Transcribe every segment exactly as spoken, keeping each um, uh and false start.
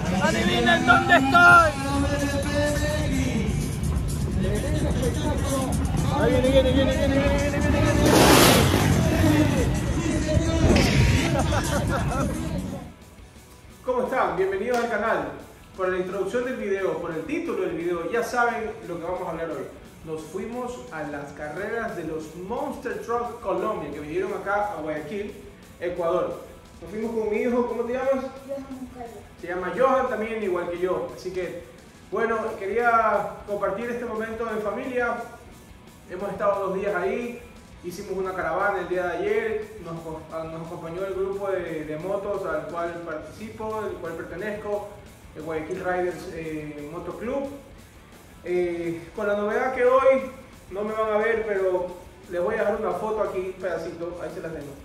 Adivinen dónde estoy. Ahí viene, viene, viene, viene, viene, viene, viene, viene. ¿Cómo están? Bienvenidos al canal. Por la introducción del video, por el título del video, ya saben lo que vamos a hablar hoy. Nos fuimos a las carreras de los Monster Truck Colombia, que vinieron acá a Guayaquil, Ecuador. Nos fuimos con mi hijo, ¿cómo te llamas? Se llama Johan también, igual que yo. Así que, bueno, quería compartir este momento en familia. Hemos estado dos días ahí, hicimos una caravana el día de ayer, nos, nos acompañó el grupo de, de motos al cual participo, al cual pertenezco, el Guayaquil Riders eh, Moto Club. Eh, con la novedad que hoy no me van a ver, pero les voy a dejar una foto aquí, un pedacito, ahí se las dejo.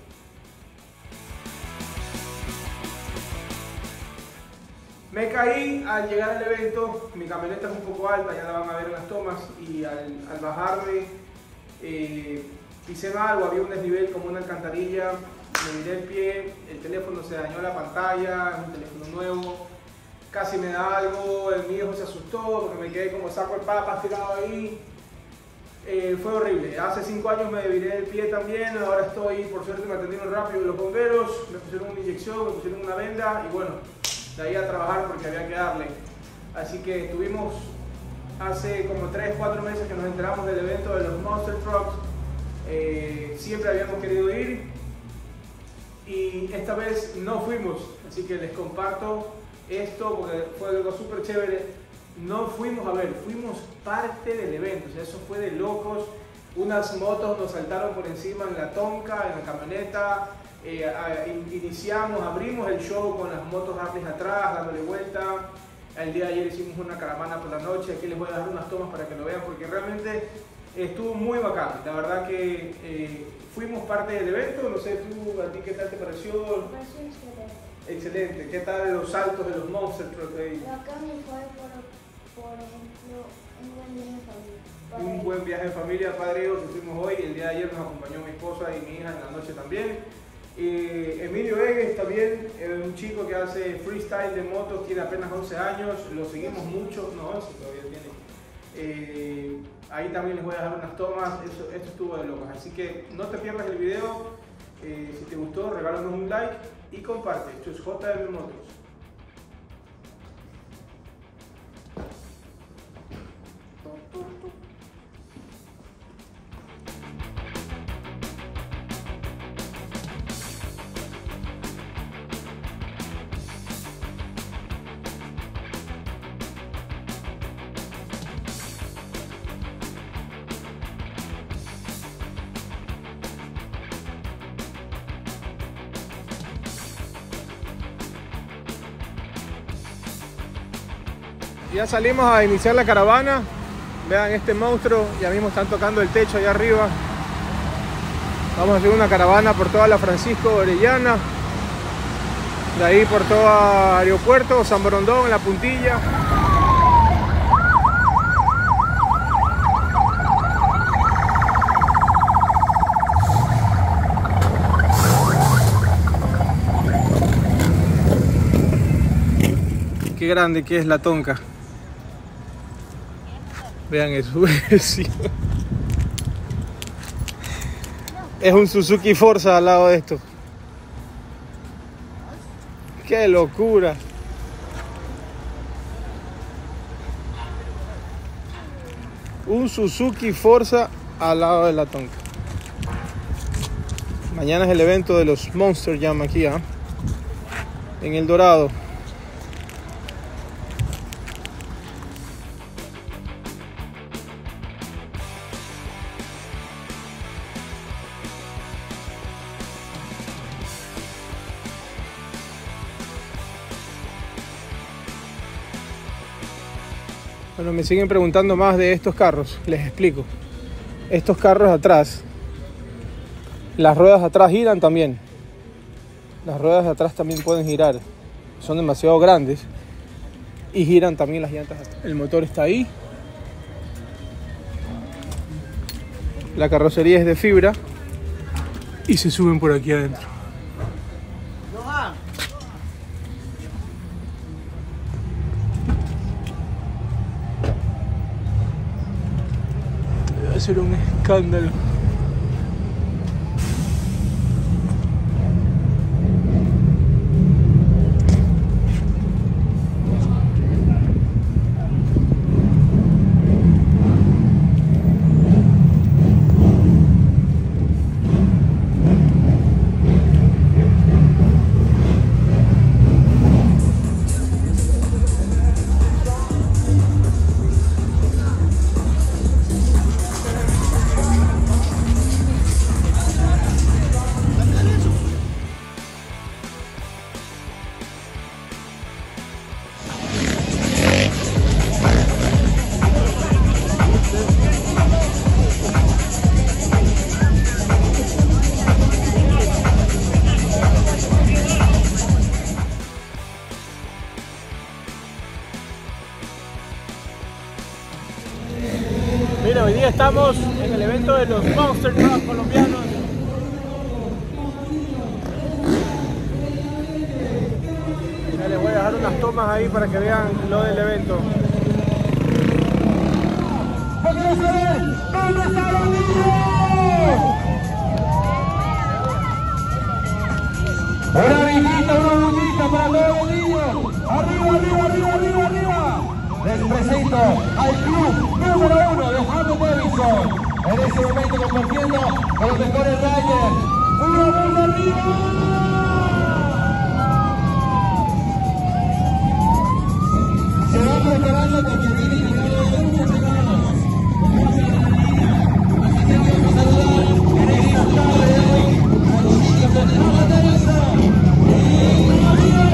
Me caí al llegar al evento, mi camioneta es un poco alta, ya la van a ver en las tomas, y al, al bajarme eh, pisé algo, había un desnivel como una alcantarilla, me miré el pie, el teléfono se dañó la pantalla, es un teléfono nuevo, casi me da algo, el mi hijo se asustó porque me quedé como saco de papas tirado ahí. Eh, fue horrible. Hace cinco años me debilé el pie también, ahora estoy, por suerte me atendieron rápido los bomberos, me pusieron una inyección, me pusieron una venda y bueno, de ahí a trabajar porque había que darle. Así que estuvimos hace como tres cuatro meses que nos enteramos del evento de los Monster Trucks. Eh, siempre habíamos querido ir y esta vez no fuimos, así que les comparto esto porque fue algo súper chévere. No fuimos a ver, fuimos parte del evento, o sea, eso fue de locos. Unas motos nos saltaron por encima en la tonka, en la camioneta. Eh, a, iniciamos, abrimos el show con las motos rápidas atrás, dándole vuelta. El día de ayer hicimos una caravana por la noche. Aquí les voy a dar unas tomas para que lo vean porque realmente estuvo muy bacán. La verdad que eh, fuimos parte del evento. No sé, tú, a ti qué tal te pareció. Me pareció excelente. Excelente. ¿Qué tal los saltos de los Monster Truck ahí? Acá me fue, por, por ejemplo, un buen viaje en familia. Un buen viaje en familia, padre, que fuimos hoy. El día de ayer nos acompañó mi esposa y mi hija en la noche también. Eh, Emilio Egues también, eh, un chico que hace freestyle de motos, tiene apenas once años, lo seguimos mucho, no, once todavía tiene. Eh, ahí también les voy a dejar unas tomas, eso, esto estuvo de locos, así que no te pierdas el video, eh, si te gustó regálanos un like y comparte. Esto es J M Motos. Ya salimos a iniciar la caravana. Vean este monstruo, ya mismo están tocando el techo allá arriba. Vamos a hacer una caravana por toda la Francisco Orellana, de ahí por todo Aeropuerto, San Borondón, La Puntilla. Qué grande que es la tonka. Vean eso. Es un Suzuki Forza al lado de esto. ¡Qué locura! Un Suzuki Forza al lado de la tonka. Mañana es el evento de los Monster Jam aquí, ¿eh? En El Dorado. Bueno, me siguen preguntando más de estos carros, les explico. Estos carros atrás, las ruedas atrás giran también. Las ruedas de atrás también pueden girar, son demasiado grandes y giran también las llantas atrás. El motor está ahí. La carrocería es de fibra y se suben por aquí adentro. ser un escándalo. Mira, hoy día estamos en el evento de los Monster Truck colombianos. Ya les voy a dejar unas tomas ahí para que vean lo del evento. ¿Dónde están los niños? Una visita, una bullita para todos los niños. Arriba, arriba, arriba, arriba, arriba. Les presento al club número uno de Harley Davidson. En ese momento compartiendo con los mejores riders. ¡Una bulla arriba! Se va preparando porque viene llegando de muchos segundos. Así que vamos a saludar en esta tarde de hoy a los niños de Harley Davidson. ¡Y arriba!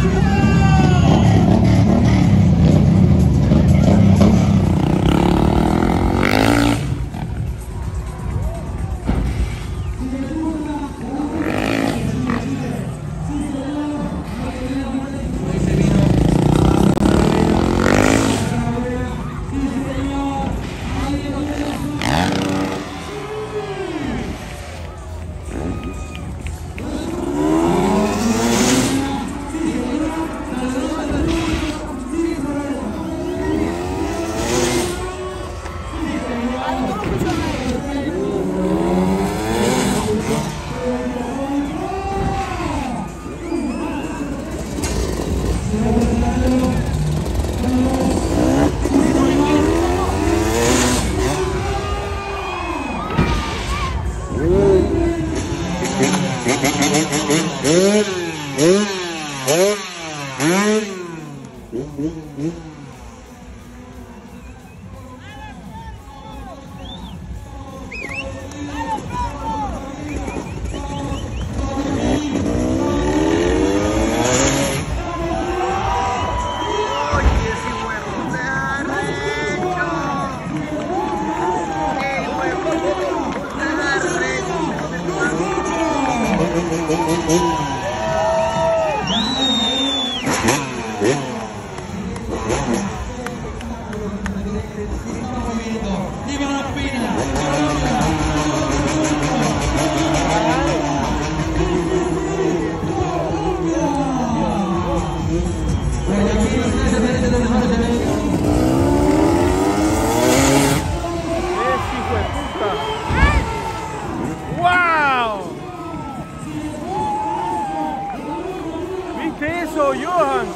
Johan,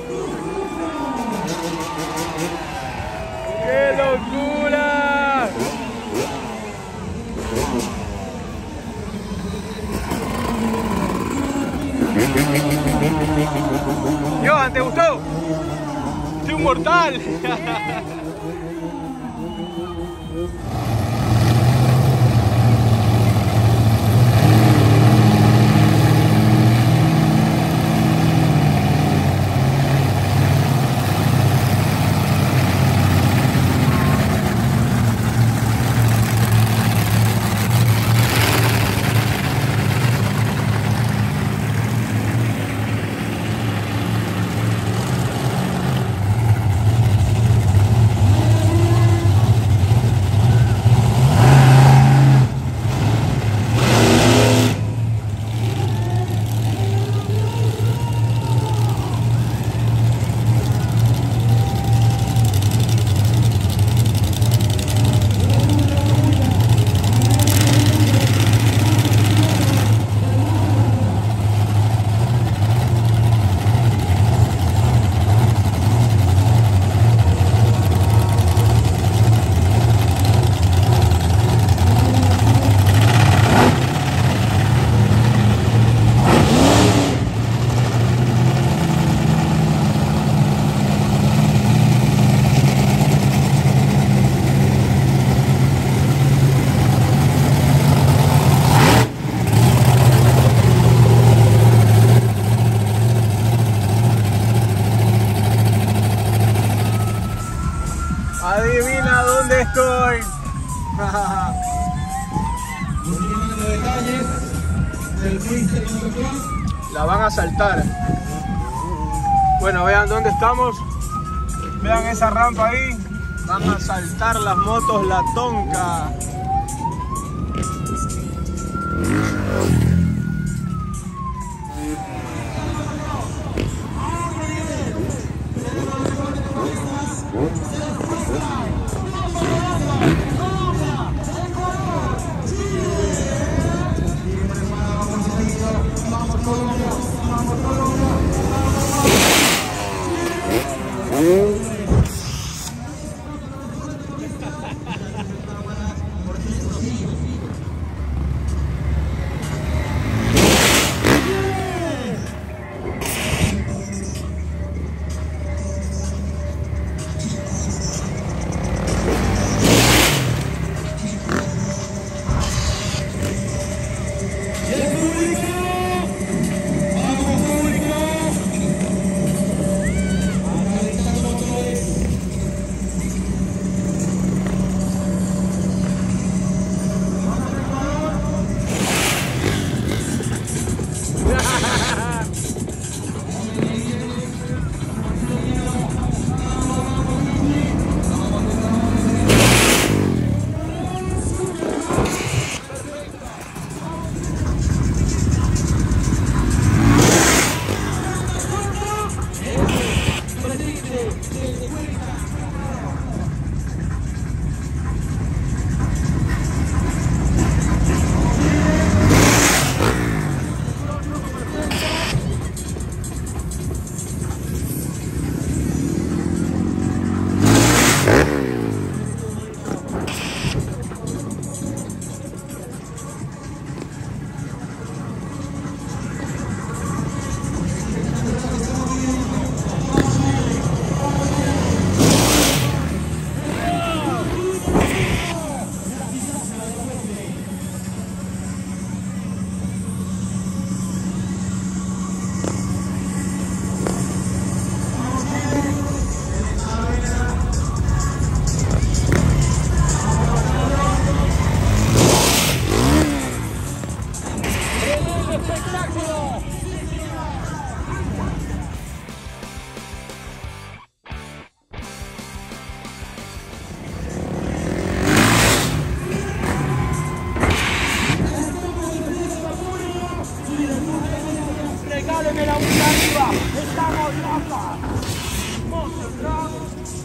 ¡qué locura! Johan, ¿te gustó? ¡Soy un mortal! Adivina dónde estoy. La van a saltar. Bueno, vean dónde estamos. Vean esa rampa ahí. Van a saltar las motos La Tonka. Regáleme la vuelta arriba. Estamos locos. Monster Truck.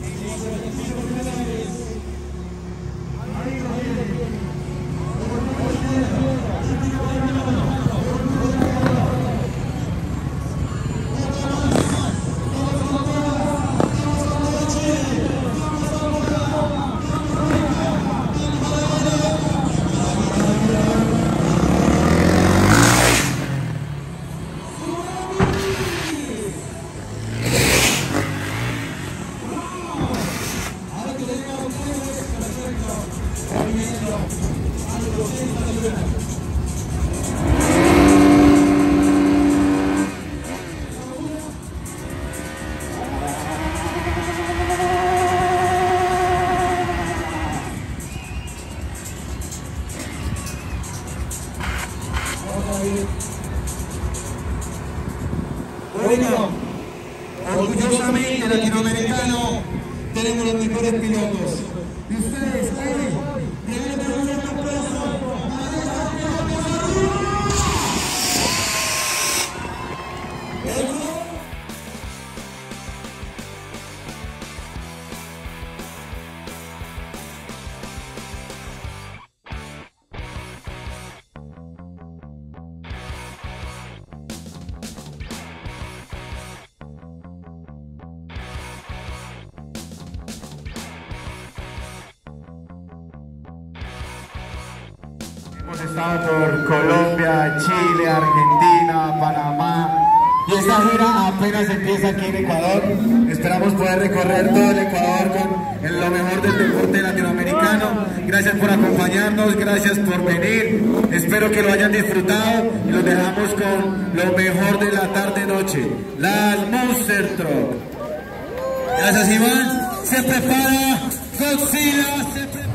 Bueno, orgullosamente latinoamericano, tenemos los mejores pilotos. Y ustedes, hoy, regálenme un aplauso. Hemos estado por Colombia, Chile, Argentina, Panamá y esta gira apenas empieza aquí en Ecuador. Esperamos poder recorrer todo el Ecuador con en lo mejor del deporte latinoamericano. Gracias por acompañarnos, gracias por venir. Espero que lo hayan disfrutado y los dejamos con lo mejor de la tarde-noche, las Monster Truck. Gracias, Iván. Se prepara Godzilla se prepara.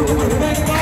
Me